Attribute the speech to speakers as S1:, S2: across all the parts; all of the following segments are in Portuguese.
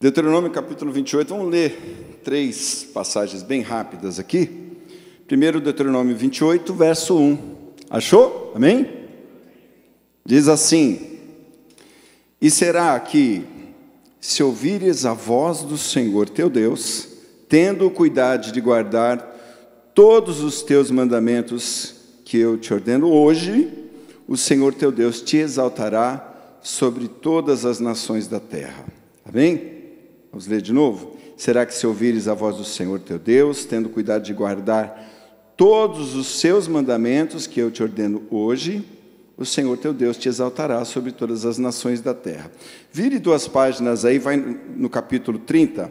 S1: Deuteronômio capítulo 28, vamos ler 3 passagens bem rápidas aqui. Primeiro, Deuteronômio 28, verso 1. Achou? Amém? Diz assim: E será que, se ouvires a voz do Senhor teu Deus, tendo cuidado de guardar todos os teus mandamentos que eu te ordeno hoje, o Senhor teu Deus te exaltará sobre todas as nações da terra. Amém? Vamos ler de novo? Será que se ouvires a voz do Senhor teu Deus, tendo cuidado de guardar todos os seus mandamentos que eu te ordeno hoje, o Senhor teu Deus te exaltará sobre todas as nações da terra. Vire 2 páginas aí, vai no capítulo 30,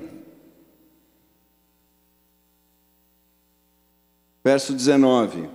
S1: verso 19.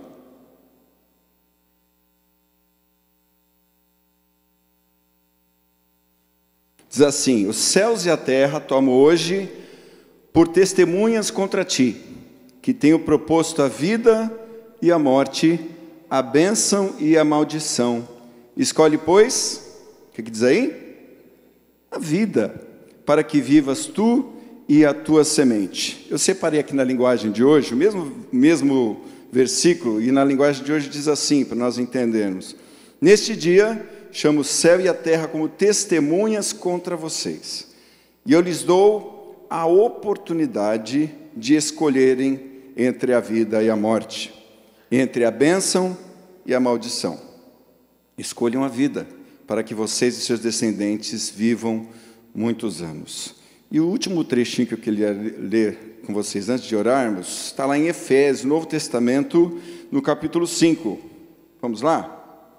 S1: Diz assim: os céus e a terra tomo hoje por testemunhas contra ti, que tenho proposto a vida e a morte, a bênção e a maldição. Escolhe, pois, o que diz aí? A vida, para que vivas tu e a tua semente. Eu separei aqui na linguagem de hoje, o mesmo versículo, e na linguagem de hoje diz assim, para nós entendermos: neste dia chamo o céu e a terra como testemunhas contra vocês, e eu lhes dou a oportunidade de escolherem entre a vida e a morte, entre a bênção e a maldição. Escolham a vida, para que vocês e seus descendentes vivam muitos anos. E o último trechinho que eu queria ler com vocês antes de orarmos, está lá em Efésios, Novo Testamento, no capítulo 5. Vamos lá?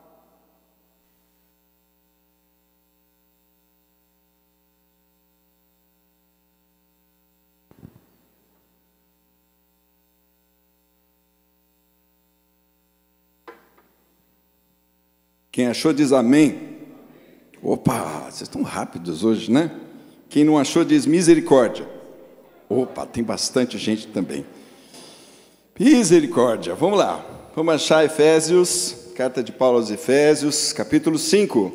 S1: Quem achou diz amém. Opa, vocês estão rápidos hoje, né? Quem não achou diz misericórdia. Opa, tem bastante gente também. Misericórdia, vamos lá. Vamos achar Efésios, carta de Paulo aos Efésios, capítulo 5.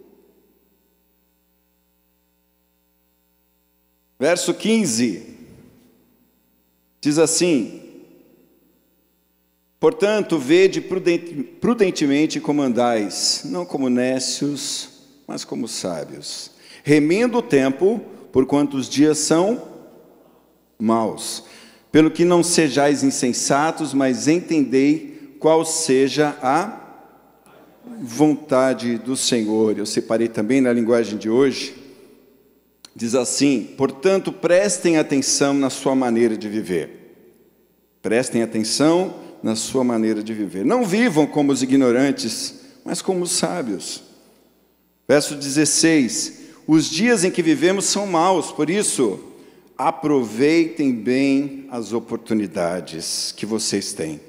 S1: Verso 15. Diz assim: portanto, vede prudentemente como andais, não como nécios, mas como sábios, remindo o tempo, porquanto os dias são maus. Pelo que não sejais insensatos, mas entendei qual seja a vontade do Senhor. Eu separei também na linguagem de hoje, diz assim: portanto, prestem atenção na sua maneira de viver. Prestem atenção na sua maneira de viver. Não vivam como os ignorantes, mas como os sábios. Verso 16: os dias em que vivemos são maus, por isso, aproveitem bem as oportunidades que vocês têm.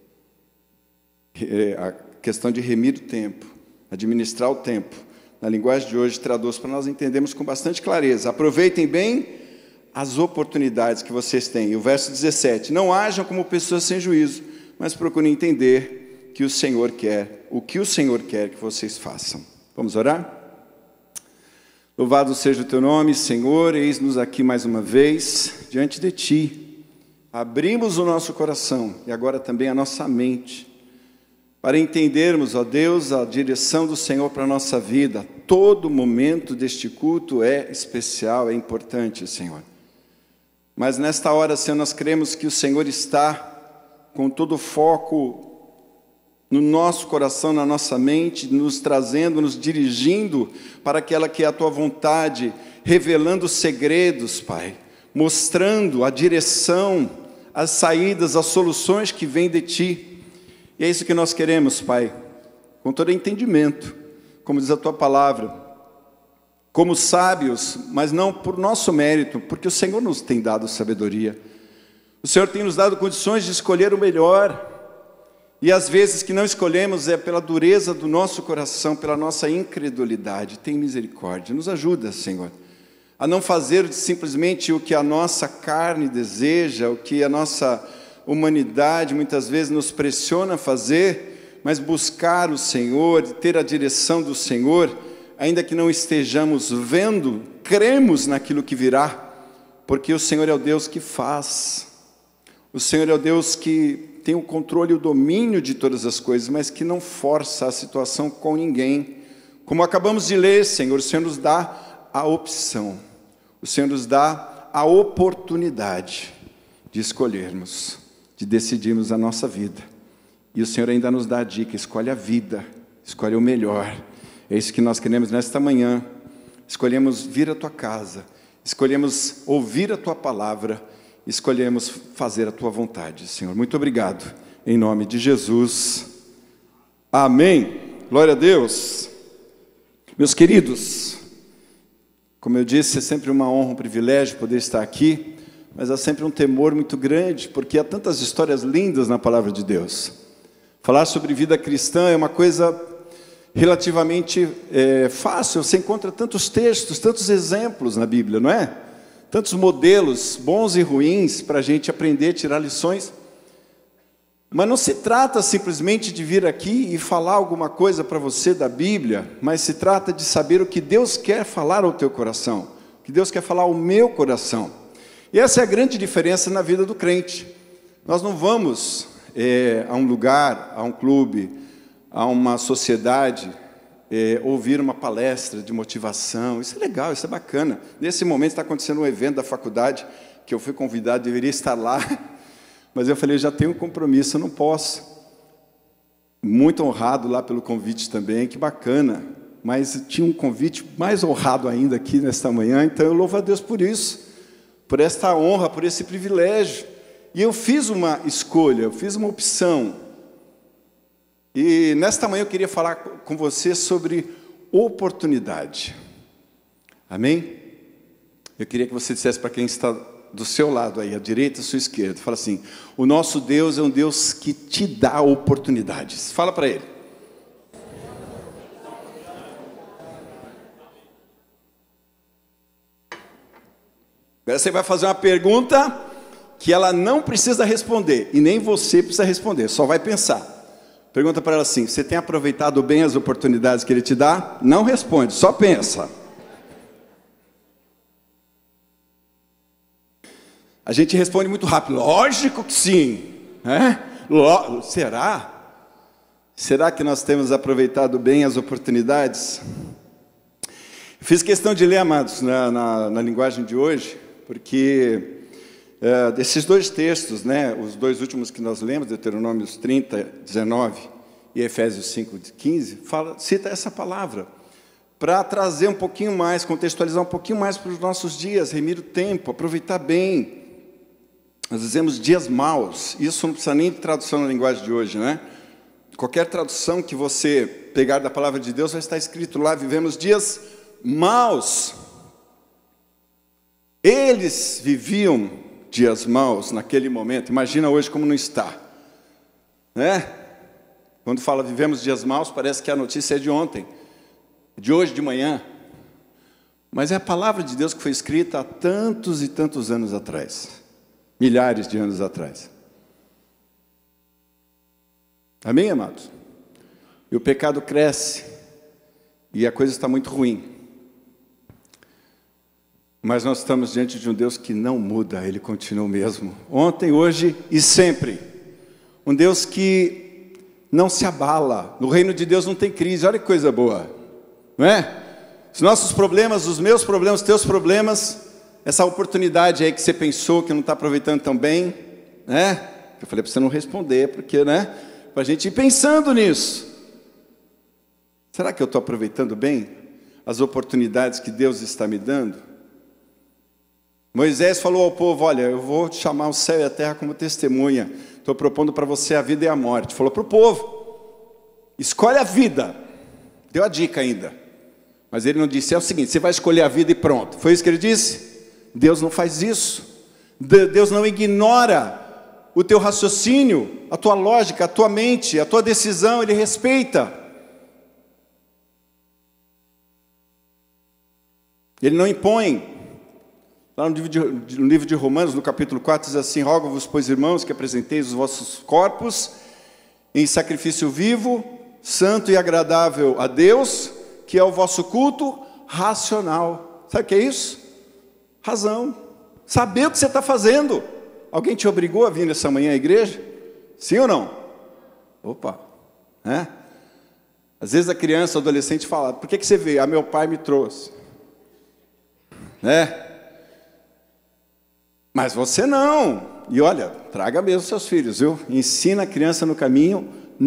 S1: A questão de remir o tempo, administrar o tempo, na linguagem de hoje traduz para nós entendermos com bastante clareza. Aproveitem bem as oportunidades que vocês têm. E o verso 17: não hajam como pessoas sem juízo, mas procurem entender que o Senhor quer, o que o Senhor quer que vocês façam. Vamos orar? Louvado seja o teu nome, Senhor, eis-nos aqui mais uma vez, diante de ti. Abrimos o nosso coração e agora também a nossa mente, para entendermos, ó Deus, a direção do Senhor para a nossa vida. Todo momento deste culto é especial, é importante, Senhor. Mas nesta hora, Senhor, nós cremos que o Senhor está com todo o foco no nosso coração, na nossa mente, nos trazendo, nos dirigindo para aquela que é a tua vontade, revelando os segredos, Pai, mostrando a direção, as saídas, as soluções que vêm de ti. E é isso que nós queremos, Pai, com todo entendimento, como diz a tua palavra, como sábios, mas não por nosso mérito, porque o Senhor nos tem dado sabedoria. O Senhor tem nos dado condições de escolher o melhor, e às vezes que não escolhemos é pela dureza do nosso coração, pela nossa incredulidade. Tem misericórdia, nos ajuda, Senhor, a não fazer simplesmente o que a nossa carne deseja, o que a nossa humanidade muitas vezes nos pressiona a fazer, mas buscar o Senhor, ter a direção do Senhor, ainda que não estejamos vendo, cremos naquilo que virá, porque o Senhor é o Deus que faz. O Senhor é o Deus que tem o controle e o domínio de todas as coisas, mas que não força a situação com ninguém. Como acabamos de ler, Senhor, o Senhor nos dá a opção, o Senhor nos dá a oportunidade de escolhermos, de decidirmos a nossa vida. E o Senhor ainda nos dá a dica: escolhe a vida, escolhe o melhor. É isso que nós queremos nesta manhã. Escolhemos vir à tua casa, escolhemos ouvir a tua palavra, escolhemos fazer a tua vontade, Senhor. Muito obrigado, em nome de Jesus. Amém. Glória a Deus. Meus queridos, como eu disse, é sempre uma honra, um privilégio poder estar aqui, mas há sempre um temor muito grande, porque há tantas histórias lindas na palavra de Deus. Falar sobre vida cristã é uma coisa relativamente fácil. Você encontra tantos textos, tantos exemplos na Bíblia, não é? Tantos modelos bons e ruins para a gente aprender, tirar lições. Mas não se trata simplesmente de vir aqui e falar alguma coisa para você da Bíblia, mas se trata de saber o que Deus quer falar ao teu coração, o que Deus quer falar ao meu coração. E essa é a grande diferença na vida do crente. Nós não vamos a um lugar, a um clube, a uma sociedade, ouvir uma palestra de motivação. Isso é legal, isso é bacana. Nesse momento está acontecendo um evento da faculdade, que eu fui convidado, deveria estar lá, mas eu falei, já tenho um compromisso, eu não posso. Muito honrado lá pelo convite também, que bacana. Mas tinha um convite mais honrado ainda aqui nesta manhã, então eu louvo a Deus por isso, por esta honra, por esse privilégio. E eu fiz uma escolha, eu fiz uma opção. E nesta manhã eu queria falar com você sobre oportunidade. Amém? Eu queria que você dissesse para quem está do seu lado aí, à direita, à sua esquerda, fala assim: o nosso Deus é um Deus que te dá oportunidades. Fala para ele. Agora você vai fazer uma pergunta que ela não precisa responder, e nem você precisa responder, só vai pensar. Pergunta para ela assim: você tem aproveitado bem as oportunidades que Ele te dá? Não responde, só pensa. A gente responde muito rápido, lógico que sim. Será? Será que nós temos aproveitado bem as oportunidades? Fiz questão de ler, amados, na linguagem de hoje, porque desses dois textos, né, os dois últimos que nós lemos, Deuteronômio 30, 19 e Efésios 5, 15, cita essa palavra, para trazer um pouquinho mais, contextualizar um pouquinho mais para os nossos dias, remir o tempo, aproveitar bem. Nós dizemos dias maus, isso não precisa nem de tradução na linguagem de hoje, né? Qualquer tradução que você pegar da palavra de Deus vai estar escrito lá: vivemos dias maus. Eles viviam dias maus naquele momento, imagina hoje como não está, né? Quando fala vivemos dias maus, parece que a notícia é de ontem, de hoje de manhã, mas é a palavra de Deus que foi escrita há tantos e tantos anos atrás, milhares de anos atrás. Amém, amados? E o pecado cresce, e a coisa está muito ruim. Mas nós estamos diante de um Deus que não muda, Ele continua o mesmo, ontem, hoje e sempre. Um Deus que não se abala. No reino de Deus não tem crise, olha que coisa boa, não é? Os nossos problemas, os meus problemas, os teus problemas, essa oportunidade aí que você pensou que não está aproveitando tão bem, né? Eu falei para você não responder, porque, né? Para a gente ir pensando nisso. Será que eu estou aproveitando bem as oportunidades que Deus está me dando? Moisés falou ao povo: olha, eu vou chamar o céu e a terra como testemunha. Estou propondo para você a vida e a morte. Falou para o povo: escolhe a vida. Deu a dica ainda. Mas ele não disse: é o seguinte, você vai escolher a vida e pronto. Foi isso que ele disse? Deus não faz isso. Deus não ignora o teu raciocínio, a tua lógica, a tua mente, a tua decisão. Ele respeita. Ele não impõe. Lá no livro de Romanos, no capítulo 4, diz assim: rogo-vos, pois, irmãos, que apresenteis os vossos corpos em sacrifício vivo, santo e agradável a Deus, que é o vosso culto racional. Sabe o que é isso? Razão. Saber o que você está fazendo. Alguém te obrigou a vir nessa manhã à igreja? Sim ou não? Opa, né? Às vezes a criança, o adolescente fala, por que você veio? Ah, meu pai me trouxe. Né? Mas você não. E olha, traga mesmo seus filhos, viu? Ensina a criança no caminho,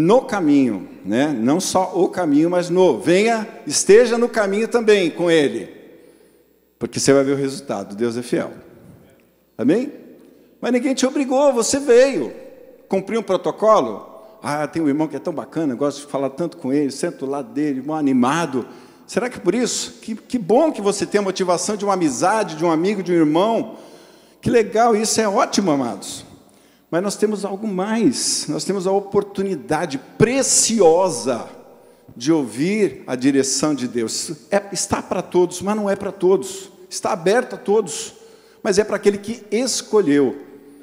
S1: né? Não só o caminho, mas no. Venha, esteja no caminho também com ele. Porque você vai ver o resultado, Deus é fiel. Amém? Mas ninguém te obrigou, você veio. Cumpriu um protocolo? Ah, tem um irmão que é tão bacana, eu gosto de falar tanto com ele, sento do lado dele, irmão animado. Será que por isso? Que bom que você tem a motivação de uma amizade, de um amigo, de um irmão. Que legal, isso é ótimo, amados. Mas nós temos algo mais. Nós temos a oportunidade preciosa de ouvir a direção de Deus. Está para todos, mas não é para todos. Está aberto a todos, mas é para aquele que escolheu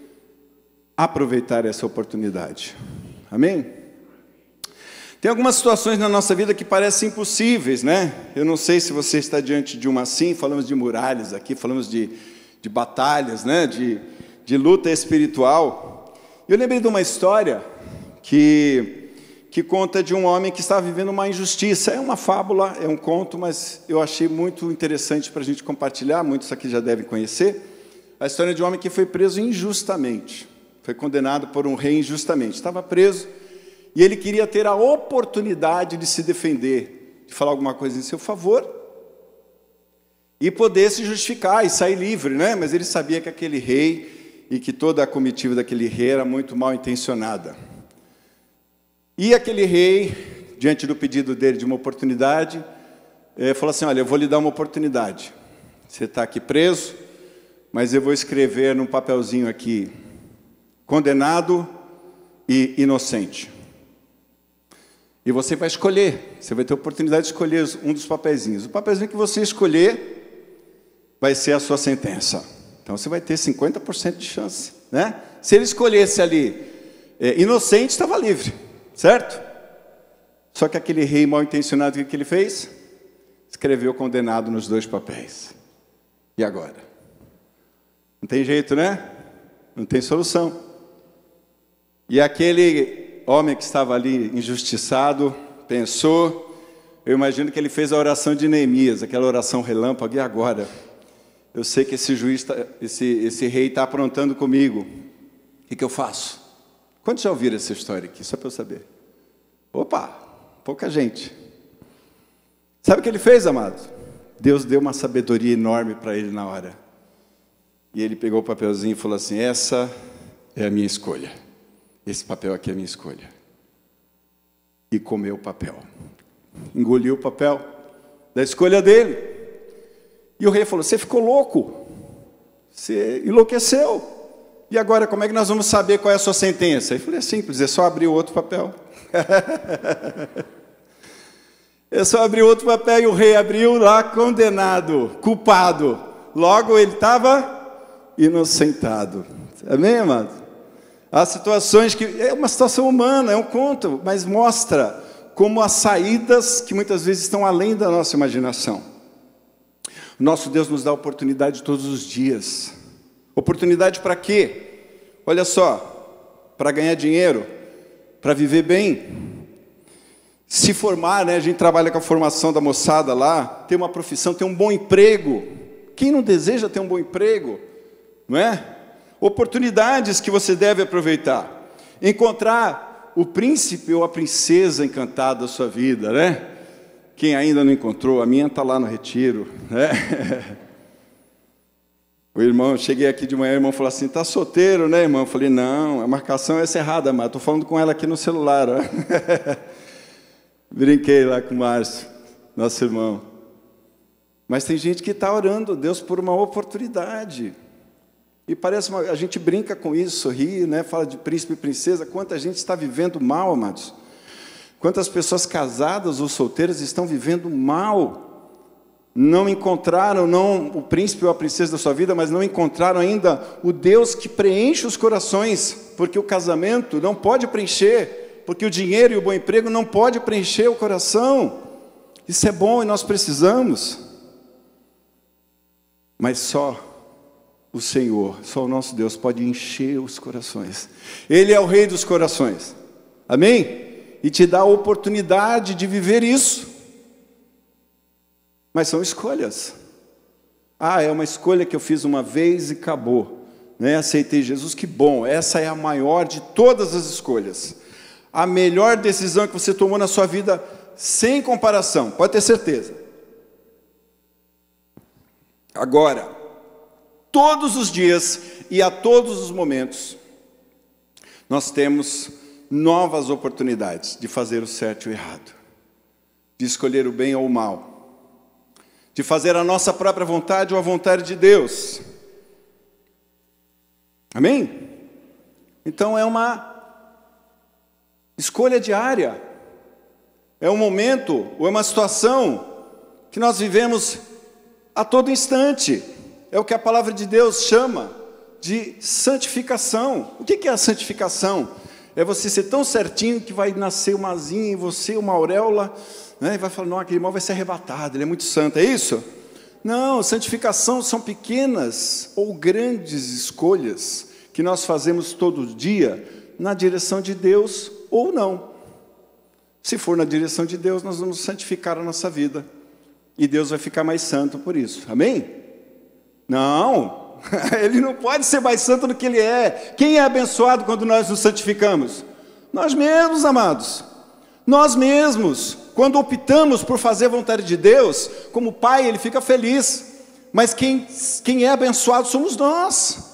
S1: aproveitar essa oportunidade. Amém? Tem algumas situações na nossa vida que parecem impossíveis, né? Eu não sei se você está diante de uma assim, falamos de muralhas aqui, falamos de batalhas, né? de luta espiritual. Eu lembrei de uma história que conta de um homem que estava vivendo uma injustiça. É uma fábula, é um conto, mas eu achei muito interessante para a gente compartilhar, muitos aqui já devem conhecer. A história de um homem que foi preso injustamente. Foi condenado por um rei injustamente. Estava preso e ele queria ter a oportunidade de se defender, de falar alguma coisa em seu favor e poder se justificar e sair livre, né? Mas ele sabia que aquele rei e que toda a comitiva daquele rei era muito mal intencionada. E aquele rei, diante do pedido dele de uma oportunidade, falou assim, olha, eu vou lhe dar uma oportunidade. Você está aqui preso, mas eu vou escrever num papelzinho aqui, condenado e inocente. E você vai escolher, você vai ter a oportunidade de escolher um dos papeizinhos. O papelzinho que você escolher vai ser a sua sentença. Então você vai ter 50% de chance, né? Se ele escolhesse ali inocente, estava livre, certo? Só que aquele rei mal intencionado, o que ele fez? Escreveu condenado nos dois papéis. E agora? Não tem jeito, né? Não tem solução. E aquele homem que estava ali injustiçado, pensou, eu imagino que ele fez a oração de Neemias, aquela oração relâmpago, e agora? Eu sei que esse juiz, esse rei está aprontando comigo. O que eu faço? Quantos já ouviram essa história aqui? Só para eu saber. Opa, pouca gente. Sabe o que ele fez, amado? Deus deu uma sabedoria enorme para ele na hora. E ele pegou o papelzinho e falou assim, essa é a minha escolha. Esse papel aqui é a minha escolha. E comeu o papel. Engoliu o papel da escolha dele. E o rei falou, você ficou louco? Você enlouqueceu? E agora, como é que nós vamos saber qual é a sua sentença? Ele falou, é simples, é só abrir o outro papel. É só abrir outro papel e o rei abriu lá, condenado, culpado. Logo ele estava inocentado. Amém, amado? Há situações que... É uma situação humana, é um conto, mas mostra como as saídas que muitas vezes estão além da nossa imaginação. O nosso Deus nos dá oportunidade todos os dias. Oportunidade para quê? Olha só, para ganhar dinheiro, para viver bem, se formar, né? A gente trabalha com a formação da moçada lá, ter uma profissão, ter um bom emprego. Quem não deseja ter um bom emprego? Não é? Oportunidades que você deve aproveitar. Encontrar o príncipe ou a princesa encantada da sua vida, né? Quem ainda não encontrou, a minha está lá no retiro, né? O irmão, cheguei aqui de manhã, o irmão falou assim, está solteiro, né, irmão? Eu falei, não, a marcação é essa errada, mas estou falando com ela aqui no celular, ó. Brinquei lá com o Márcio, nosso irmão. Mas tem gente que está orando a Deus por uma oportunidade. E parece a gente brinca com isso, sorri, né? Fala de príncipe e princesa. Quanta gente está vivendo mal, amados. Quantas pessoas casadas ou solteiras estão vivendo mal. Não encontraram não o príncipe ou a princesa da sua vida, mas não encontraram ainda o Deus que preenche os corações. Porque o casamento não pode preencher. Porque o dinheiro e o bom emprego não pode preencher o coração. Isso é bom e nós precisamos. Mas só o Senhor, só o nosso Deus pode encher os corações. Ele é o Rei dos corações. Amém? E te dá a oportunidade de viver isso. Mas são escolhas. É uma escolha que eu fiz uma vez e acabou. Aceitei Jesus, que bom. Essa é a maior de todas as escolhas. A melhor decisão que você tomou na sua vida, sem comparação, pode ter certeza. Agora, todos os dias e a todos os momentos, nós temos novas oportunidades de fazer o certo e o errado, de escolher o bem ou o mal, de fazer a nossa própria vontade ou a vontade de Deus. Amém? Então é uma escolha diária, é um momento ou é uma situação que nós vivemos a todo instante. É o que a palavra de Deus chama de santificação. O que é a santificação? É você ser tão certinho que vai nascer uma asinha em você, uma auréola, e vai falar, não, aquele irmão vai ser arrebatado, ele é muito santo, é isso? Não, santificação são pequenas ou grandes escolhas que nós fazemos todo dia na direção de Deus ou não. Se for na direção de Deus, nós vamos santificar a nossa vida e Deus vai ficar mais santo por isso. Amém? Não, Ele não pode ser mais santo do que Ele é. Quem é abençoado quando nós nos santificamos? Nós mesmos, amados. Nós mesmos. Quando optamos por fazer a vontade de Deus, como Pai, Ele fica feliz. Mas quem é abençoado somos nós.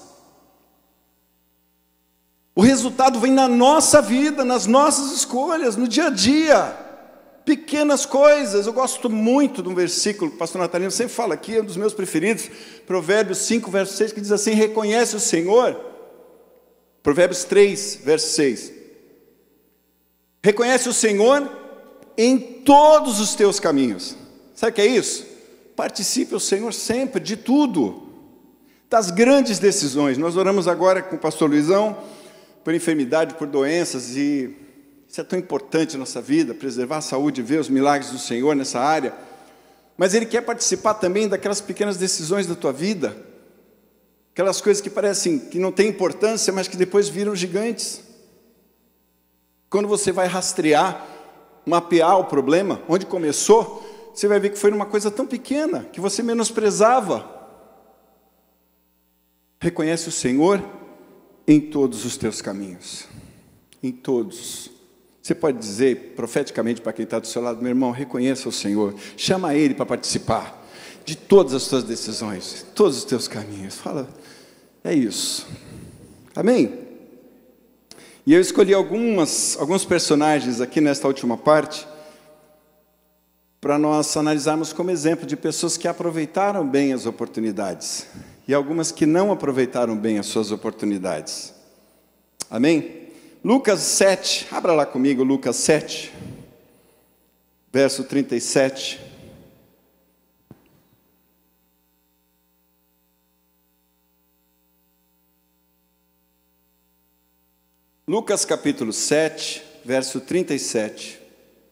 S1: O resultado vem na nossa vida, nas nossas escolhas, no dia a dia. Pequenas coisas. Eu gosto muito de um versículo que o pastor Natalino sempre fala aqui, é um dos meus preferidos, Provérbios 5, verso 6, que diz assim, reconhece o Senhor. Provérbios 3, verso 6. Reconhece o Senhor em todos os teus caminhos. Sabe o que é isso? Participe o Senhor sempre de tudo, das grandes decisões. Nós oramos agora com o pastor Luizão, por enfermidade, por doenças, e isso é tão importante na nossa vida, preservar a saúde, ver os milagres do Senhor nessa área, mas Ele quer participar também daquelas pequenas decisões da tua vida, aquelas coisas que parecem que não têm importância, mas que depois viram gigantes. Quando você vai rastrear, mapear o problema, onde começou, você vai ver que foi uma coisa tão pequena, que você menosprezava. Reconhece o Senhor em todos os teus caminhos, em todos. Você pode dizer profeticamente para quem está do seu lado, meu irmão, reconheça o Senhor, chama Ele para participar de todas as tuas decisões, todos os teus caminhos. Fala, é isso. Amém? E eu escolhi alguns personagens aqui nesta última parte, para nós analisarmos como exemplo de pessoas que aproveitaram bem as oportunidades, e algumas que não aproveitaram bem as suas oportunidades. Amém? Lucas 7, abra lá comigo, Lucas 7, verso 37. Lucas capítulo 7, verso 37.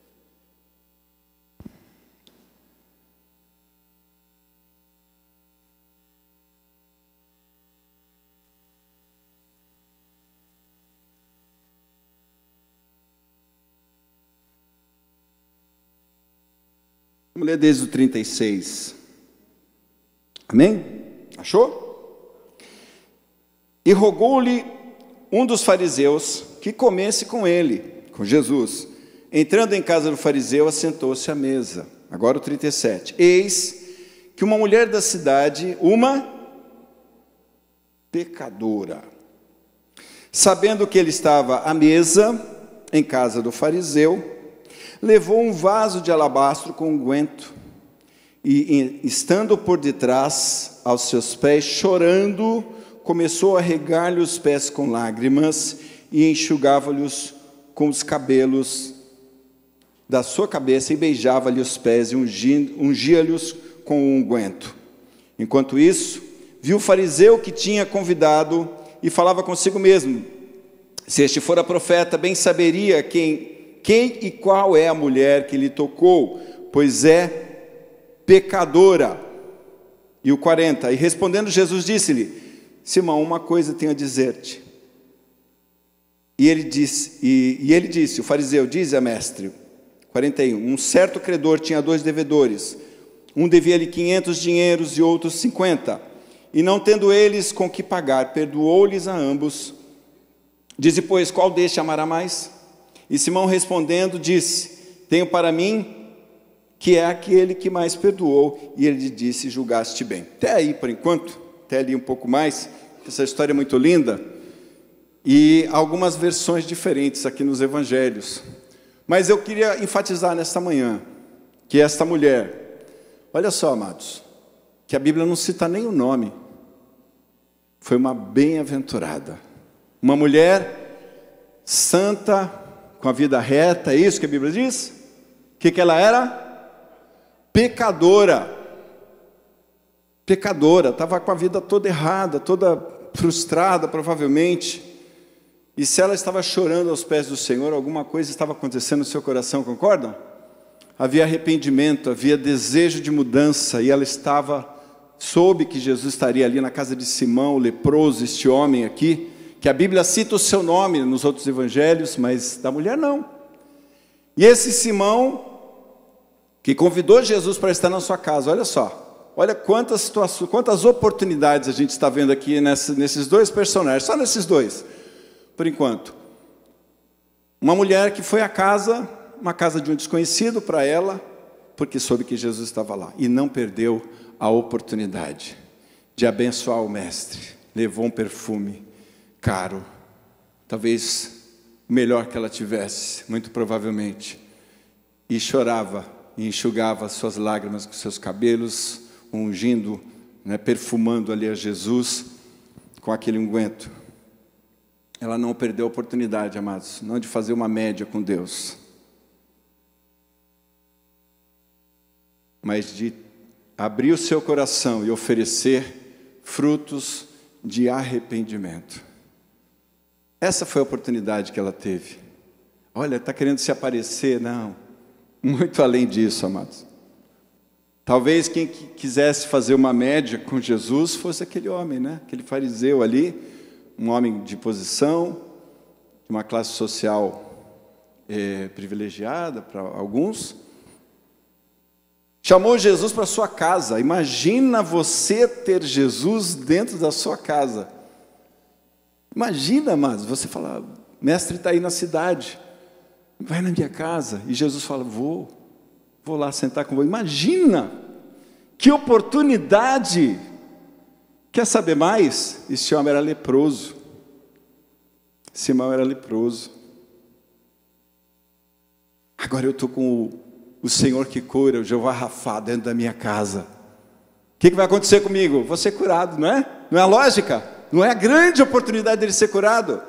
S1: Vamos ler desde o 36. Amém? Achou? E rogou-lhe um dos fariseus que comesse com ele, com Jesus. Entrando em casa do fariseu, assentou-se à mesa. Agora o 37. Eis que uma mulher da cidade, uma pecadora, sabendo que ele estava à mesa em casa do fariseu, levou um vaso de alabastro com unguento e, estando por detrás aos seus pés, chorando, começou a regar-lhe os pés com lágrimas e enxugava-lhes com os cabelos da sua cabeça e beijava-lhe os pés e ungia-lhes com o unguento. Enquanto isso, viu o fariseu que tinha convidado e falava consigo mesmo, se este fora profeta, bem saberia quem e qual é a mulher que lhe tocou, pois é pecadora. E o 40, e respondendo Jesus disse-lhe: Simão, uma coisa tenho a dizer-te. E ele disse, o fariseu, dize a mestre. 41, um certo credor tinha 2 devedores. Um devia-lhe 500 dinheiros e outros 50. E não tendo eles com que pagar, perdoou-lhes a ambos. Dize, pois, qual deste amará mais? E Simão respondendo disse: tenho para mim que é aquele que mais perdoou. E ele lhe disse: julgaste bem. Até aí por enquanto, até ali um pouco mais. Essa história é muito linda. E algumas versões diferentes aqui nos evangelhos. Mas eu queria enfatizar nesta manhã que esta mulher, olha só, amados, que a Bíblia não cita nem o nome, foi uma bem-aventurada, uma mulher santa, com a vida reta, é isso que a Bíblia diz? O que ela era? Pecadora, estava com a vida toda errada, toda frustrada provavelmente, e se ela estava chorando aos pés do Senhor, alguma coisa estava acontecendo no seu coração, concordam? Havia arrependimento, havia desejo de mudança, e ela soube que Jesus estaria ali na casa de Simão, o leproso, este homem aqui, que a Bíblia cita o seu nome nos outros evangelhos, mas da mulher não. E esse Simão, que convidou Jesus para estar na sua casa, olha só, olha quantas situações, quantas oportunidades a gente está vendo aqui nesses 2 personagens, só nesses 2, por enquanto. Uma mulher que foi à casa, uma casa de um desconhecido para ela, porque soube que Jesus estava lá, e não perdeu a oportunidade de abençoar o mestre. Levou um perfume caro, talvez o melhor que ela tivesse, muito provavelmente, e chorava, e enxugava suas lágrimas com seus cabelos, ungindo, perfumando ali a Jesus com aquele unguento. Ela não perdeu a oportunidade, amados, não de fazer uma média com Deus, mas de abrir o seu coração e oferecer frutos de arrependimento. Essa foi a oportunidade que ela teve. Olha, está querendo se aparecer? Não, muito além disso, amados. Talvez quem quisesse fazer uma média com Jesus fosse aquele homem, aquele fariseu ali, um homem de posição, de uma classe social privilegiada para alguns. Chamou Jesus para sua casa. Imagina você ter Jesus dentro da sua casa. Imagina, amados, você fala: mestre está aí na cidade, vai na minha casa. E Jesus fala: vou lá sentar com você. Imagina, que oportunidade. Quer saber mais? Esse homem era leproso. Simão era leproso. Agora eu estou com o Senhor que cura, o Jeová Rafá, dentro da minha casa. O que vai acontecer comigo? Vou ser curado, não é? Não é a lógica? Não é a grande oportunidade dele ser curado?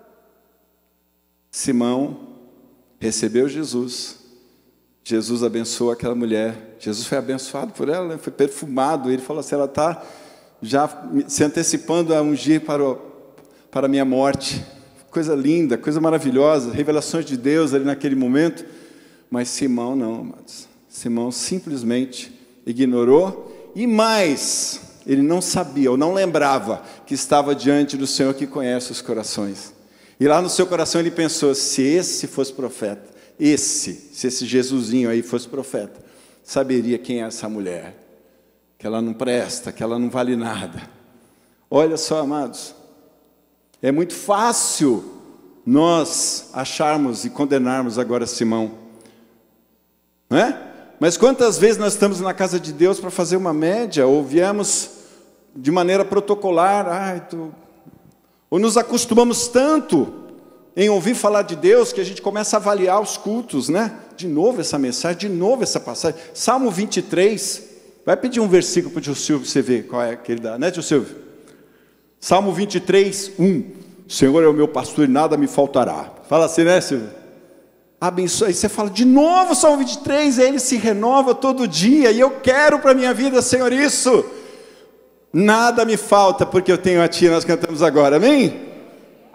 S1: Simão recebeu Jesus. Jesus abençoou aquela mulher. Jesus foi abençoado por ela, foi perfumado. Ele falou assim: ela está já se antecipando a ungir para a minha morte. Coisa linda, coisa maravilhosa, revelações de Deus ali naquele momento. Mas Simão não, amados. Simão simplesmente ignorou, e mais, ele não sabia ou não lembrava que estava diante do Senhor que conhece os corações. E lá no seu coração ele pensou: se esse fosse profeta, se esse Jesusinho aí fosse profeta, saberia quem é essa mulher, que ela não presta, que ela não vale nada. Olha só, amados, é muito fácil nós acharmos e condenarmos agora Simão, não é? Mas quantas vezes nós estamos na casa de Deus para fazer uma média, ou viemos de maneira protocolar, ou nos acostumamos tanto em ouvir falar de Deus, que a gente começa a avaliar os cultos, De novo essa mensagem, de novo essa passagem. Salmo 23, vai pedir um versículo para o tio Silvio, para você ver qual é que ele dá, tio Silvio? Salmo 23, 1. O Senhor é o meu pastor e nada me faltará. Fala assim, Silvio? Abençoa. Aí você fala de novo Salmo 23, ele se renova todo dia, e eu quero para a minha vida, Senhor, isso. Nada me falta, porque eu tenho a Ti, nós cantamos agora, amém?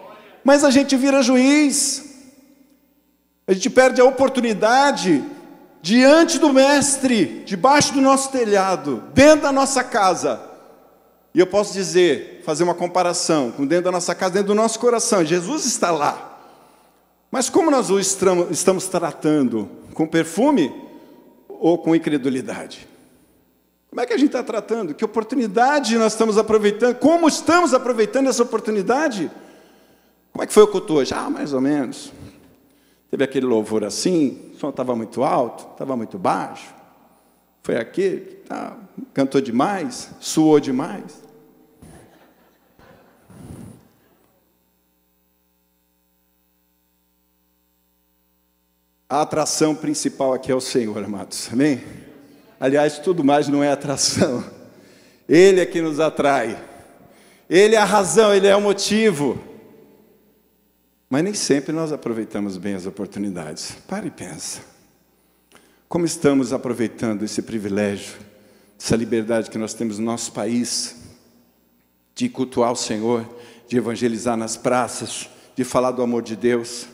S1: Mas a gente vira juiz, a gente perde a oportunidade diante do Mestre, debaixo do nosso telhado, dentro da nossa casa. E eu posso dizer, fazer uma comparação com dentro da nossa casa, dentro do nosso coração. Jesus está lá. Mas como nós o estamos tratando? Com perfume ou com incredulidade? Como é que a gente está tratando? Que oportunidade nós estamos aproveitando? Como estamos aproveitando essa oportunidade? Como é que foi o culto hoje? Mais ou menos. Teve aquele louvor assim, o som estava muito alto, estava muito baixo. Foi aquele, cantou demais, suou demais. A atração principal aqui é o Senhor, amados. Amém? Aliás, tudo mais não é atração. Ele é que nos atrai. Ele é a razão, Ele é o motivo. Mas nem sempre nós aproveitamos bem as oportunidades. Para e pensa. Como estamos aproveitando esse privilégio, essa liberdade que nós temos no nosso país, de cultuar o Senhor, de evangelizar nas praças, de falar do amor de Deus.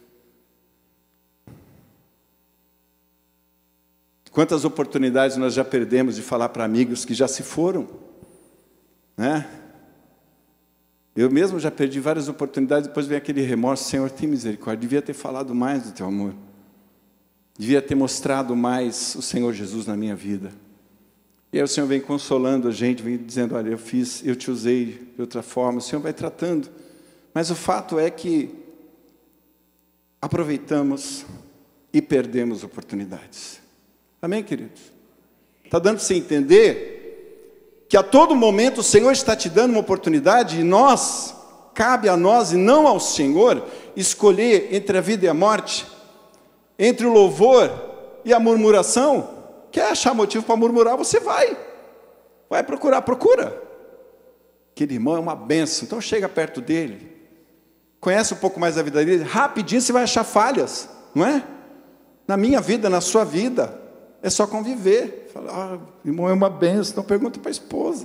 S1: Quantas oportunidades nós já perdemos de falar para amigos que já se foram, né? Eu mesmo já perdi várias oportunidades, depois vem aquele remorso, Senhor, tem misericórdia, devia ter falado mais do Teu amor, devia ter mostrado mais o Senhor Jesus na minha vida. E aí o Senhor vem consolando a gente, vem dizendo, olha, eu te usei de outra forma, o Senhor vai tratando. Mas o fato é que aproveitamos e perdemos oportunidades. Amém, queridos? Está dando para você entender que a todo momento o Senhor está te dando uma oportunidade e cabe a nós e não ao Senhor, escolher entre a vida e a morte, entre o louvor e a murmuração. Quer achar motivo para murmurar, você vai procurar, procura. Aquele irmão é uma bênção, então chega perto dele, conhece um pouco mais a vida dele, rapidinho você vai achar falhas, não é? Na minha vida, na sua vida. É só conviver. Fala, irmão, é uma benção. Então pergunta para a esposa.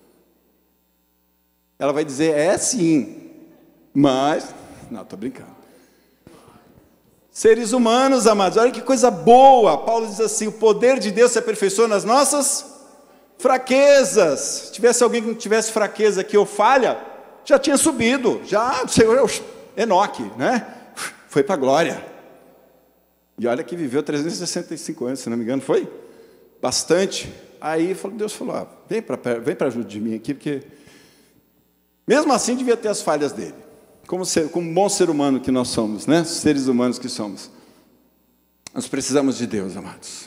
S1: Ela vai dizer, é sim. Mas, não, estou brincando. Seres humanos, amados, olha que coisa boa. Paulo diz assim, o poder de Deus se aperfeiçoa nas nossas fraquezas. Se tivesse alguém que não tivesse fraqueza aqui ou falha, já tinha subido. Já, o Senhor, Enoque, né? Foi para a glória. E olha que viveu 365 anos, se não me engano, foi? Bastante. Aí Deus falou, vem para junto de mim aqui, porque mesmo assim devia ter as falhas dele. Como um bom ser humano que nós somos, né? Seres humanos que somos. Nós precisamos de Deus, amados.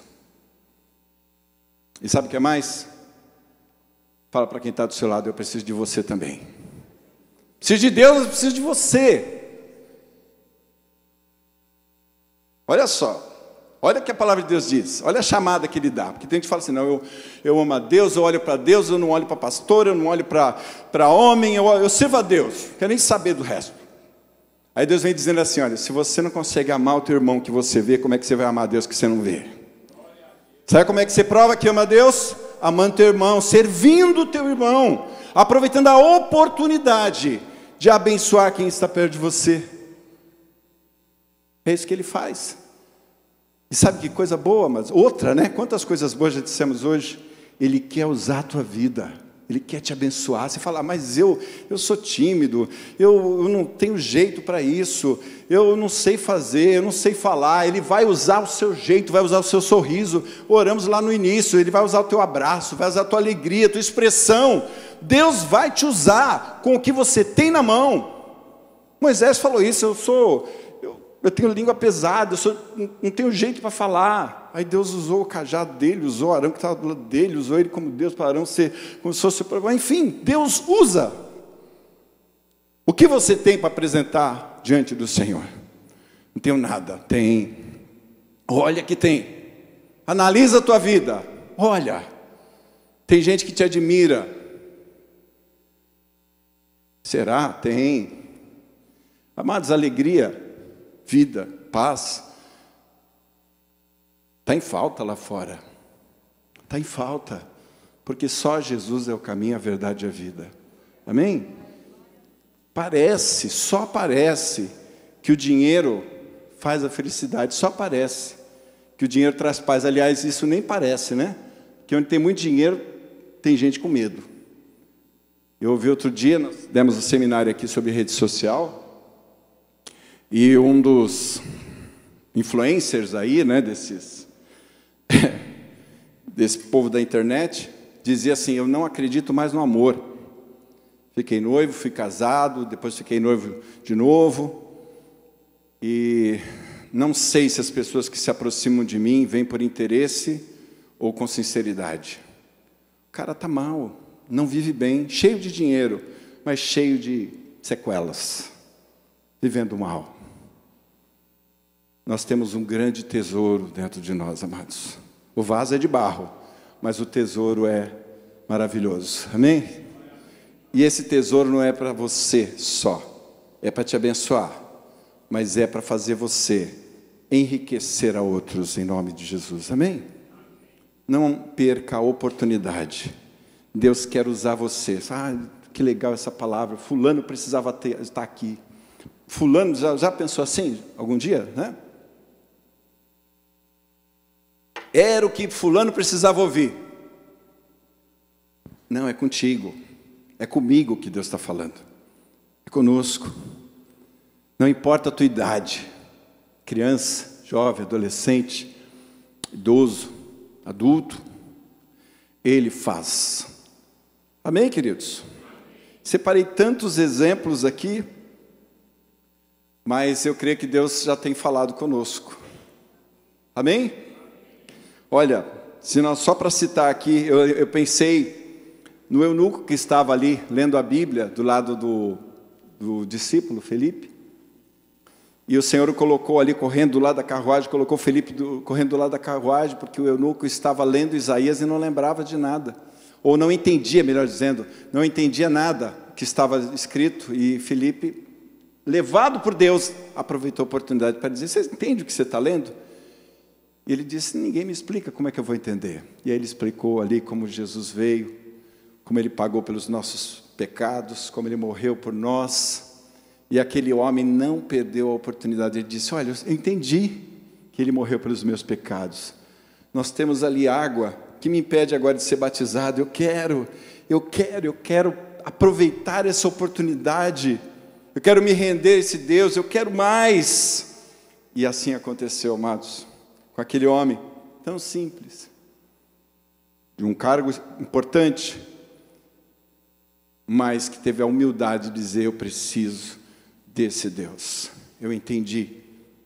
S1: E sabe o que é mais? Fala para quem está do seu lado, eu preciso de você também. Preciso de Deus, eu preciso de você. Olha só, olha o que a palavra de Deus diz, olha a chamada que Ele dá, porque tem gente que fala assim, não, eu amo a Deus, eu olho para Deus, eu não olho para pastor, eu não olho para homem, eu sirvo a Deus, não quero nem saber do resto. Aí Deus vem dizendo assim, olha, se você não consegue amar o teu irmão que você vê, como é que você vai amar a Deus que você não vê? Sabe como é que você prova que ama a Deus? Amando teu irmão, servindo o teu irmão, aproveitando a oportunidade de abençoar quem está perto de você. É isso que Ele faz. E sabe que coisa boa, mas outra, né? Quantas coisas boas já dissemos hoje? Ele quer usar a tua vida. Ele quer te abençoar. Você fala, mas eu sou tímido, eu não tenho jeito para isso, eu não sei fazer, eu não sei falar. Ele vai usar o seu jeito, vai usar o seu sorriso. Oramos lá no início, Ele vai usar o teu abraço, vai usar a tua alegria, a tua expressão. Deus vai te usar com o que você tem na mão. Moisés falou isso, eu tenho língua pesada, não tenho jeito para falar. Aí Deus usou o cajado dele, usou Arão que estava do lado dele, usou ele como Deus para Arão ser como se fosse o problema. Enfim, Deus usa. O que você tem para apresentar diante do Senhor? Não tenho nada. Tem. Olha que tem. Analisa a tua vida. Olha. Tem gente que te admira. Será? Tem. Amados, alegria, vida, paz, está em falta lá fora. Está em falta. Porque só Jesus é o caminho, a verdade e a vida. Amém? Só parece que o dinheiro faz a felicidade. Só parece que o dinheiro traz paz. Aliás, isso nem parece, né? Que onde tem muito dinheiro, tem gente com medo. Eu ouvi outro dia, nós demos um seminário aqui sobre rede social, e um dos influencers aí, né, desse povo da internet, dizia assim: eu não acredito mais no amor. Fiquei noivo, fui casado, depois fiquei noivo de novo, e não sei se as pessoas que se aproximam de mim vêm por interesse ou com sinceridade. O cara está mal, não vive bem, cheio de dinheiro, mas cheio de sequelas, vivendo mal. Nós temos um grande tesouro dentro de nós, amados. O vaso é de barro, mas o tesouro é maravilhoso. Amém? E esse tesouro não é para você só, é para te abençoar, mas é para fazer você enriquecer a outros em nome de Jesus. Amém? Não perca a oportunidade. Deus quer usar você. Ah, que legal essa palavra. Fulano precisava estar aqui. Fulano já pensou assim algum dia, né? Era o que fulano precisava ouvir. Não, é contigo. É comigo que Deus está falando. É conosco. Não importa a tua idade. Criança, jovem, adolescente, idoso, adulto. Ele faz. Amém, queridos? Separei tantos exemplos aqui, mas eu creio que Deus já tem falado conosco. Amém? Olha, se nós, só para citar aqui, eu pensei no eunuco que estava ali, lendo a Bíblia, do lado do discípulo Felipe, e o Senhor o colocou ali, correndo do lado da carruagem, colocou Felipe correndo do lado da carruagem, porque o eunuco estava lendo Isaías e não lembrava de nada, ou não entendia, melhor dizendo, não entendia nada que estava escrito, e Felipe, levado por Deus, aproveitou a oportunidade para dizer: você entende o que você está lendo? E ele disse: ninguém me explica, como é que eu vou entender? E aí ele explicou ali como Jesus veio, como ele pagou pelos nossos pecados, como ele morreu por nós. E aquele homem não perdeu a oportunidade. Ele disse: olha, eu entendi que ele morreu pelos meus pecados. Nós temos ali água, que me impede agora de ser batizado. Eu quero aproveitar essa oportunidade. Eu quero me render a esse Deus, eu quero mais. E assim aconteceu, amados, com aquele homem tão simples, de um cargo importante, mas que teve a humildade de dizer: eu preciso desse Deus. Eu entendi.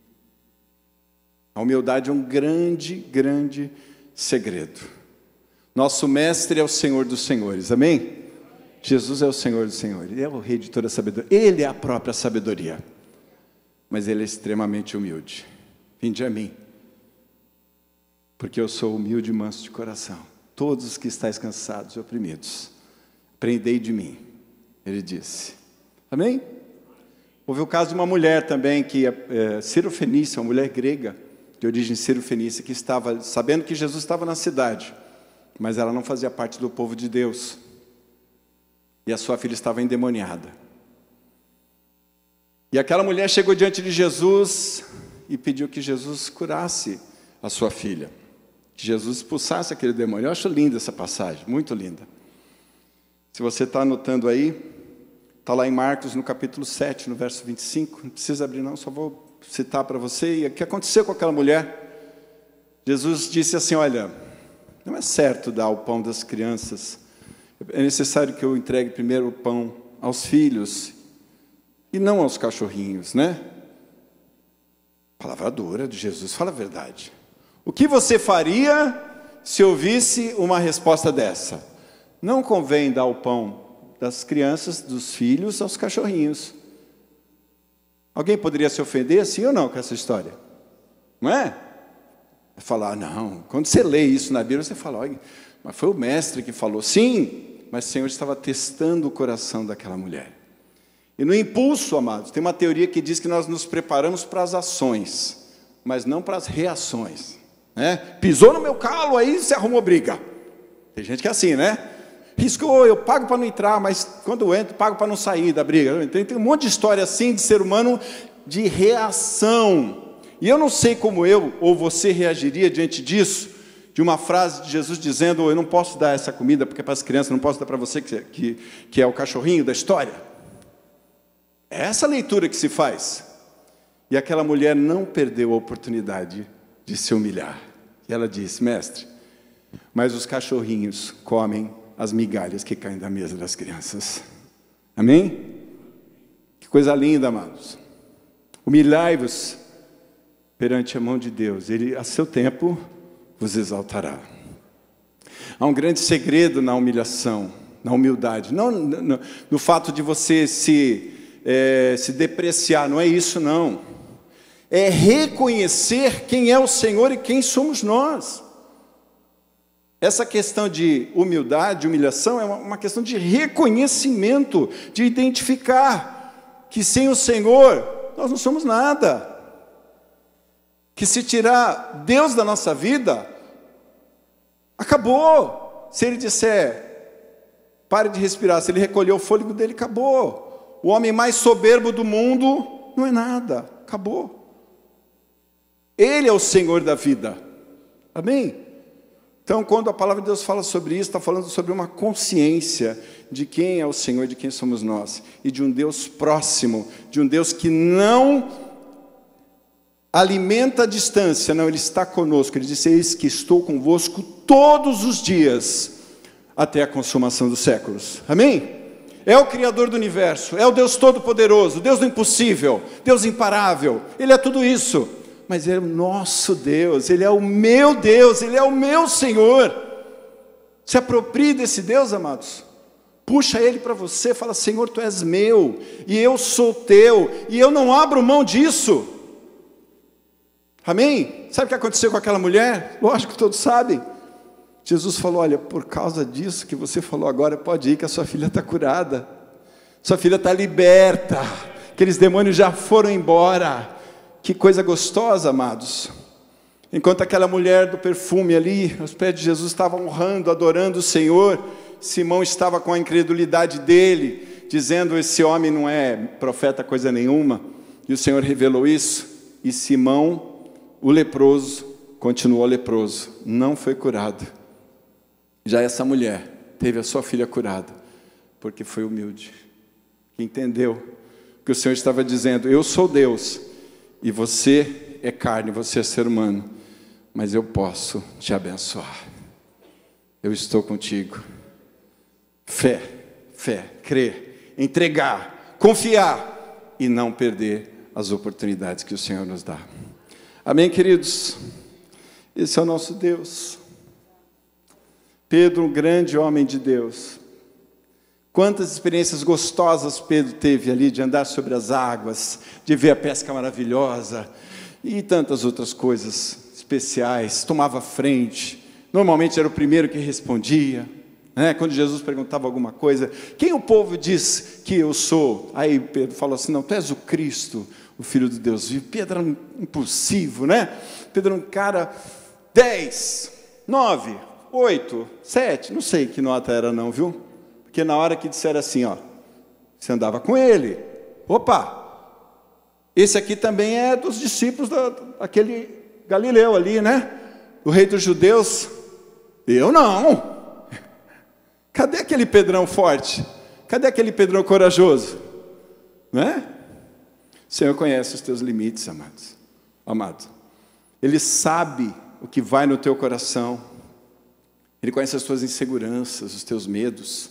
S1: A humildade é um grande segredo. Nosso mestre é o Senhor dos senhores, amém? Jesus é o Senhor dos senhores, Ele é o Rei de toda a sabedoria, Ele é a própria sabedoria, mas Ele é extremamente humilde. Vinde a mim, porque eu sou humilde e manso de coração. Todos os que estáis cansados e oprimidos, aprendei de mim, Ele disse. Amém? Houve o caso de uma mulher também, que Cirofenícia, uma mulher grega, de origem Cirofenícia, que estava sabendo que Jesus estava na cidade, mas ela não fazia parte do povo de Deus, e a sua filha estava endemoniada. E aquela mulher chegou diante de Jesus e pediu que Jesus curasse a sua filha, que Jesus expulsasse aquele demônio. Eu acho linda essa passagem, muito linda. Se você está anotando aí, está lá em Marcos, no capítulo 7, no verso 25, não precisa abrir não, só vou citar para você. E o que aconteceu com aquela mulher? Jesus disse assim: olha, não é certo dar o pão das crianças, é necessário que eu entregue primeiro o pão aos filhos, e não aos cachorrinhos, né? Palavra dura de Jesus, fala a verdade. O que você faria se ouvisse uma resposta dessa? Não convém dar o pão das crianças, dos filhos, aos cachorrinhos. Alguém poderia se ofender assim ou não com essa história? Não é? Falar: não, quando você lê isso na Bíblia, você fala: olha, mas foi o mestre que falou. Sim, mas o Senhor estava testando o coração daquela mulher. E no impulso, amados, tem uma teoria que diz que nós nos preparamos para as ações, mas não para as reações, né? Pisou no meu calo, aí você arrumou briga. Tem gente que é assim, né? Riscou, eu pago para não entrar, mas quando eu entro, pago para não sair da briga. Tem um monte de história assim de ser humano de reação. E eu não sei como eu ou você reagiria diante disso, de uma frase de Jesus dizendo: eu não posso dar essa comida porque é para as crianças, não posso dar para você que é o cachorrinho da história. É essa leitura que se faz. E aquela mulher não perdeu a oportunidade de se humilhar. E ela disse: mestre, mas os cachorrinhos comem as migalhas que caem da mesa das crianças. Amém? Que coisa linda, amados. Humilhai-vos perante a mão de Deus. Ele, a seu tempo, vos exaltará. Há um grande segredo na humilhação, na humildade. Não no fato de você se depreciar, não é isso não. É reconhecer quem é o Senhor e quem somos nós. Essa questão de humildade, humilhação, é uma questão de reconhecimento, de identificar que sem o Senhor nós não somos nada. Que se tirar Deus da nossa vida, acabou. Se Ele disser, pare de respirar, se Ele recolher o fôlego dele, acabou. O homem mais soberbo do mundo não é nada, acabou. Ele é o Senhor da vida. Amém? Então, quando a palavra de Deus fala sobre isso, está falando sobre uma consciência de quem é o Senhor, de quem somos nós. E de um Deus próximo, de um Deus que não alimenta a distância, não, Ele está conosco. Ele disse: eis que estou convosco todos os dias, até a consumação dos séculos. Amém? É o Criador do universo, é o Deus Todo-Poderoso, Deus do impossível, Deus imparável. Ele é tudo isso. Mas Ele é o nosso Deus, Ele é o meu Deus, Ele é o meu Senhor. Se aproprie desse Deus, amados. Puxa Ele para você, fala: Senhor, Tu és meu, e eu sou Teu, e eu não abro mão disso. Amém? Sabe o que aconteceu com aquela mulher? Lógico que todos sabem. Jesus falou: olha, por causa disso que você falou agora, pode ir que a sua filha está curada. Sua filha está liberta. Aqueles demônios já foram embora. Que coisa gostosa, amados. Enquanto aquela mulher do perfume ali, aos pés de Jesus, estava honrando, adorando o Senhor, Simão estava com a incredulidade dele, dizendo: esse homem não é profeta coisa nenhuma. E o Senhor revelou isso. E Simão, o leproso, continuou leproso, não foi curado. Já essa mulher teve a sua filha curada, porque foi humilde, que entendeu que o Senhor estava dizendo: eu sou Deus, e você é carne, você é ser humano, mas eu posso te abençoar. Eu estou contigo. Fé, crer, entregar, confiar e não perder as oportunidades que o Senhor nos dá. Amém, queridos? Esse é o nosso Deus. Pedro, um grande homem de Deus. Quantas experiências gostosas Pedro teve ali, de andar sobre as águas, de ver a pesca maravilhosa, e tantas outras coisas especiais. Tomava frente, normalmente era o primeiro que respondia, né? Quando Jesus perguntava alguma coisa: quem o povo diz que eu sou? Aí Pedro falou assim: não, tu és o Cristo, o Filho de Deus vivo. Pedro era um impulsivo, né? Pedro era um cara 10, 9, 8, 7, não sei que nota era não, viu? Porque na hora que disseram assim, ó, você andava com ele. Opa! Esse aqui também é dos discípulos daquele Galileu ali, né? O rei dos judeus. Eu não. Cadê aquele Pedrão forte? Cadê aquele Pedrão corajoso? Né? O Senhor conhece os teus limites, amados. Amado. Ele sabe o que vai no teu coração. Ele conhece as tuas inseguranças, os teus medos.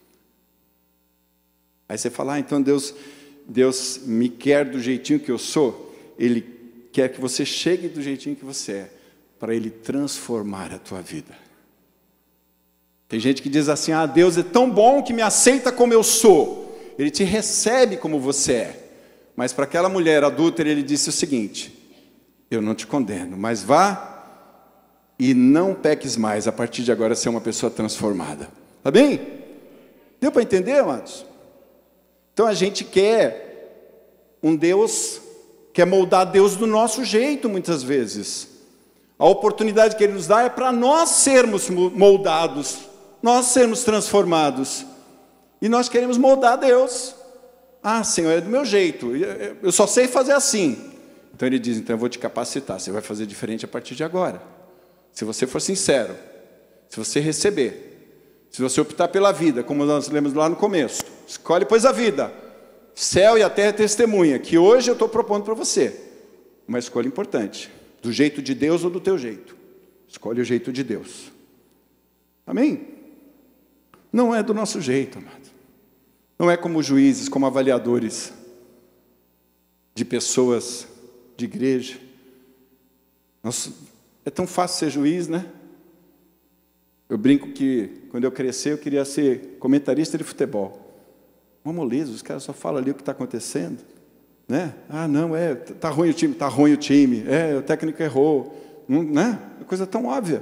S1: Aí você fala: então Deus me quer do jeitinho que eu sou. Ele quer que você chegue do jeitinho que você é, para Ele transformar a tua vida. Tem gente que diz assim: ah, Deus é tão bom que me aceita como eu sou. Ele te recebe como você é. Mas para aquela mulher adúltera, Ele disse o seguinte: eu não te condeno, mas vá e não peques mais. A partir de agora, ser uma pessoa transformada. Tá bem? Deu para entender, amados? Então a gente quer um Deus, quer moldar Deus do nosso jeito muitas vezes. A oportunidade que Ele nos dá é para nós sermos moldados, nós sermos transformados. E nós queremos moldar Deus. Ah, Senhor, é do meu jeito, eu só sei fazer assim. Então ele diz, então eu vou te capacitar, você vai fazer diferente a partir de agora. Se você for sincero, se você receber, se você optar pela vida, como nós lemos lá no começo, escolhe, pois, a vida, céu e a terra é testemunha, que hoje eu estou propondo para você, uma escolha importante, do jeito de Deus ou do teu jeito. Escolhe o jeito de Deus. Amém? Não é do nosso jeito, amado. Não é como juízes, como avaliadores de pessoas de igreja. Nossa, é tão fácil ser juiz, né? Eu brinco que, quando eu crescer, eu queria ser comentarista de futebol. Uma moleza, os caras só falam ali o que está acontecendo. Né? Ah, não, tá ruim o time, o técnico errou. Né? É coisa tão óbvia.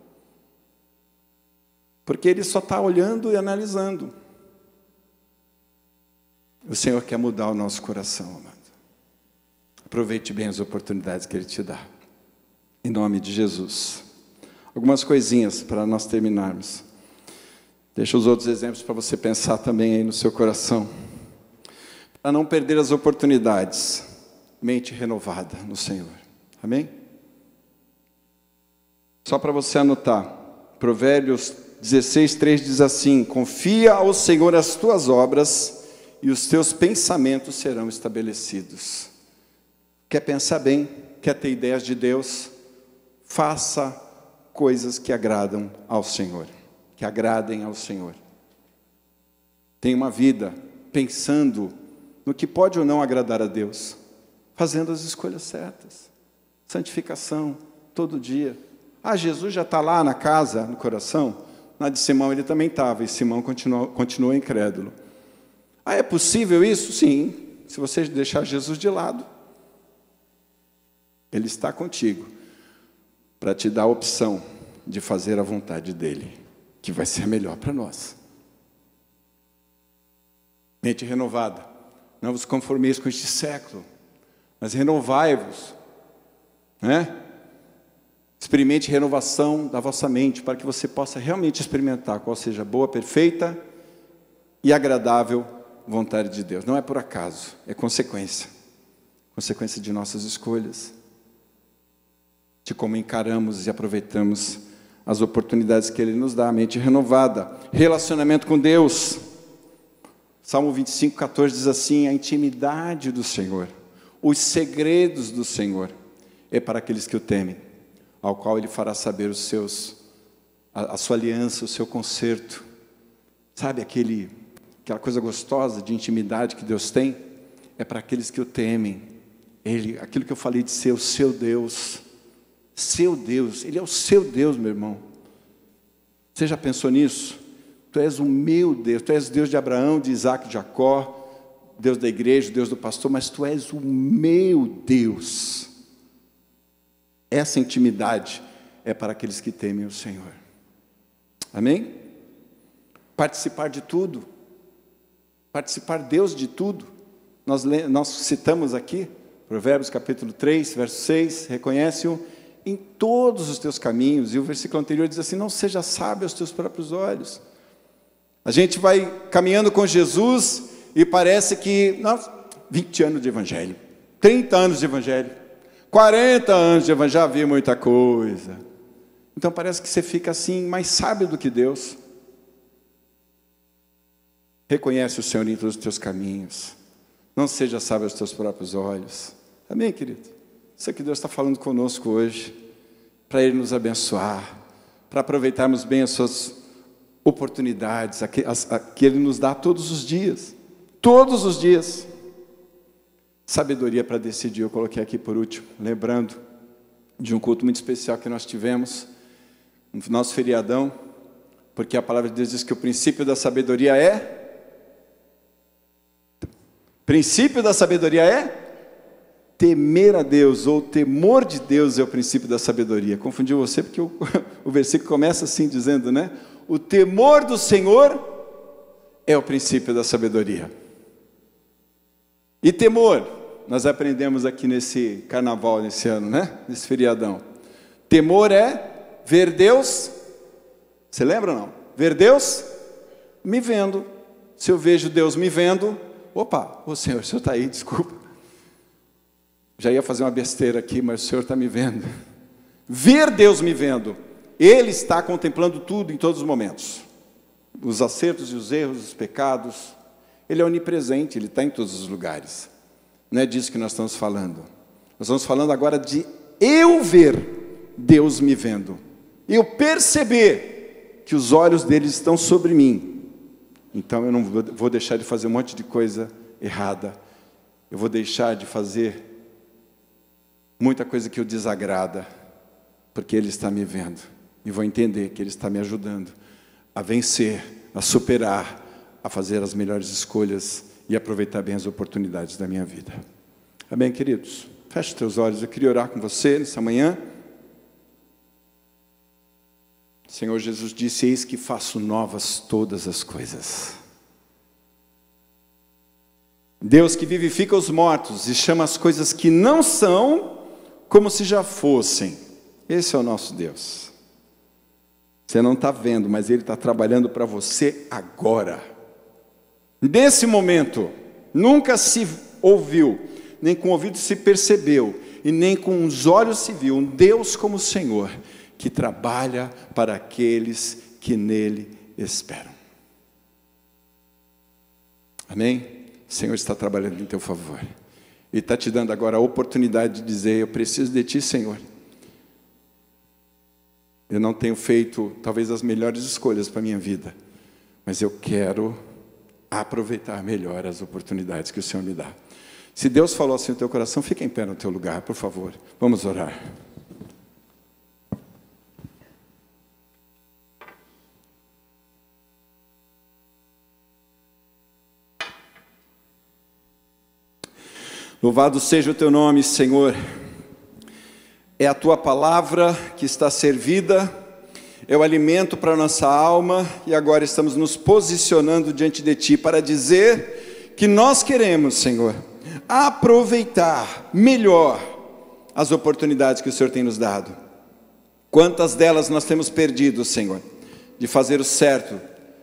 S1: Porque ele só está olhando e analisando. O Senhor quer mudar o nosso coração, amado. Aproveite bem as oportunidades que Ele te dá. Em nome de Jesus. Algumas coisinhas para nós terminarmos. Deixa os outros exemplos para você pensar também aí no seu coração. Para não perder as oportunidades. Mente renovada no Senhor. Amém? Só para você anotar. Provérbios 16:3 diz assim: confia ao Senhor as tuas obras e os teus pensamentos serão estabelecidos. Quer pensar bem? Quer ter ideias de Deus? Faça coisas que agradam ao Senhor, que agradem ao Senhor. Tenha uma vida pensando no que pode ou não agradar a Deus, fazendo as escolhas certas. Santificação, todo dia. Ah, Jesus já está lá na casa, no coração? Na de Simão ele também estava, e Simão continuou incrédulo. Ah, é possível isso? Sim, se você deixar Jesus de lado. Ele está contigo, para te dar a opção de fazer a vontade dEle, que vai ser melhor para nós. Mente renovada. Não vos conformeis com este século, mas renovai-vos. Né? Experimente renovação da vossa mente, para que você possa realmente experimentar qual seja a boa, perfeita e agradável vontade de Deus. Não é por acaso, é consequência. Consequência de nossas escolhas. De como encaramos e aproveitamos as oportunidades que Ele nos dá. A mente renovada. Relacionamento com Deus. Salmo 25:14 diz assim: a intimidade do Senhor, os segredos do Senhor, é para aqueles que o temem, ao qual Ele fará saber a sua aliança, o seu conserto. Sabe aquela coisa gostosa de intimidade que Deus tem? É para aqueles que o temem. Aquilo que eu falei de ser o seu Deus. Seu Deus, Ele é o seu Deus, meu irmão. Você já pensou nisso? Tu és o meu Deus, tu és o Deus de Abraão, de Isaac, de Jacó, Deus da igreja, Deus do pastor, mas tu és o meu Deus. Essa intimidade é para aqueles que temem o Senhor. Amém? Participar de tudo. Participar Deus de tudo. Nós citamos aqui, Provérbios capítulo 3, verso 6, reconhece-o em todos os teus caminhos. E o versículo anterior diz assim: não seja sábio aos teus próprios olhos. A gente vai caminhando com Jesus e parece que 20 anos de evangelho, 30 anos de evangelho, 40 anos de evangelho, já vi muita coisa. Então parece que você fica assim, mais sábio do que Deus. Reconhece o Senhor em todos os teus caminhos. Não seja sábio aos teus próprios olhos. Amém, querido? Isso é que Deus está falando conosco hoje, para Ele nos abençoar, para aproveitarmos bem as suas oportunidades, que Ele nos dá todos os dias. Todos os dias. Sabedoria para decidir, eu coloquei aqui por último, lembrando de um culto muito especial que nós tivemos, no nosso feriadão, porque a palavra de Deus diz que o princípio da sabedoria é temer a Deus, ou temor de Deus é o princípio da sabedoria. Confundi você porque o versículo começa assim dizendo, né? O temor do Senhor é o princípio da sabedoria. E temor, nós aprendemos aqui nesse carnaval, nesse ano, né? Nesse feriadão. Temor é ver Deus, você lembra ou não? Ver Deus me vendo. Se eu vejo Deus me vendo, opa, ô Senhor, o Senhor está aí, desculpa. Já ia fazer uma besteira aqui, mas o Senhor está me vendo. Ver Deus me vendo. Ele está contemplando tudo em todos os momentos. Os acertos e os erros, os pecados. Ele é onipresente, Ele está em todos os lugares. Não é disso que nós estamos falando. Nós estamos falando agora de eu ver Deus me vendo. Eu perceber que os olhos dele estão sobre mim. Então eu não vou deixar de fazer um monte de coisa errada. Eu vou deixar de fazer muita coisa que o desagrada, porque Ele está me vendo. E vou entender que Ele está me ajudando a vencer, a superar, a fazer as melhores escolhas e aproveitar bem as oportunidades da minha vida. Amém, queridos? Feche os teus olhos, eu queria orar com você nessa manhã. O Senhor Jesus disse: eis que faço novas todas as coisas. Deus que vivifica os mortos e chama as coisas que não são como se já fossem. Esse é o nosso Deus. Você não está vendo, mas Ele está trabalhando para você agora. Nesse momento, nunca se ouviu, nem com o ouvido se percebeu, e nem com os olhos se viu um Deus como o Senhor, que trabalha para aqueles que nele esperam. Amém? O Senhor está trabalhando em teu favor. Ele está te dando agora a oportunidade de dizer: eu preciso de Ti, Senhor. Eu não tenho feito, talvez, as melhores escolhas para a minha vida, mas eu quero aproveitar melhor as oportunidades que o Senhor me dá. Se Deus falou assim no teu coração, fica em pé no teu lugar, por favor. Vamos orar. Louvado seja o Teu nome, Senhor. É a Tua palavra que está servida, é o alimento para a nossa alma, e agora estamos nos posicionando diante de Ti para dizer que nós queremos, Senhor, aproveitar melhor as oportunidades que o Senhor tem nos dado. Quantas delas nós temos perdido, Senhor, de fazer o certo,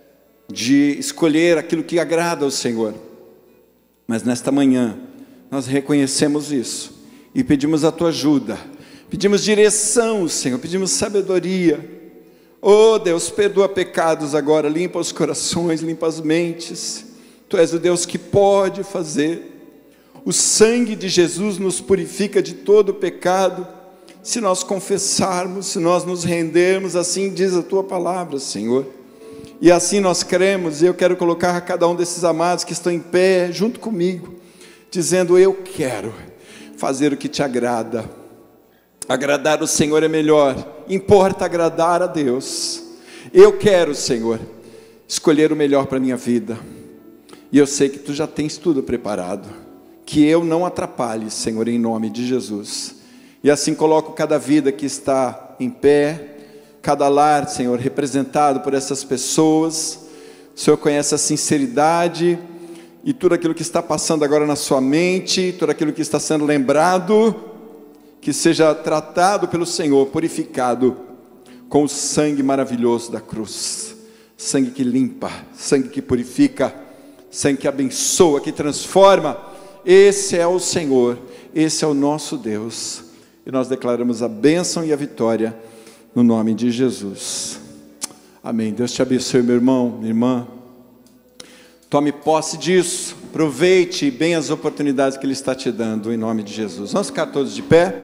S1: de escolher aquilo que agrada ao Senhor. Mas nesta manhã, nós reconhecemos isso e pedimos a Tua ajuda, pedimos direção, Senhor, pedimos sabedoria. Oh Deus, perdoa pecados agora, limpa os corações, limpa as mentes. Tu és o Deus que pode fazer. O sangue de Jesus nos purifica de todo pecado, se nós confessarmos, se nós nos rendermos, assim diz a Tua palavra, Senhor. E assim nós cremos, e eu quero colocar cada um desses amados que estão em pé, junto comigo, dizendo: eu quero fazer o que Te agrada. Agradar o Senhor é melhor, importa agradar a Deus. Eu quero, Senhor, escolher o melhor para a minha vida, e eu sei que Tu já tens tudo preparado, que eu não atrapalhe, Senhor, em nome de Jesus. E assim coloco cada vida que está em pé, cada lar, Senhor, representado por essas pessoas. O Senhor conhece a sinceridade e tudo aquilo que está passando agora na sua mente, tudo aquilo que está sendo lembrado, que seja tratado pelo Senhor, purificado com o sangue maravilhoso da cruz. Sangue que limpa, sangue que purifica, sangue que abençoa, que transforma. Esse é o Senhor, esse é o nosso Deus. E nós declaramos a bênção e a vitória no nome de Jesus. Amém. Deus te abençoe, meu irmão, minha irmã. Tome posse disso, aproveite bem as oportunidades que Ele está te dando, em nome de Jesus. Vamos ficar todos de pé?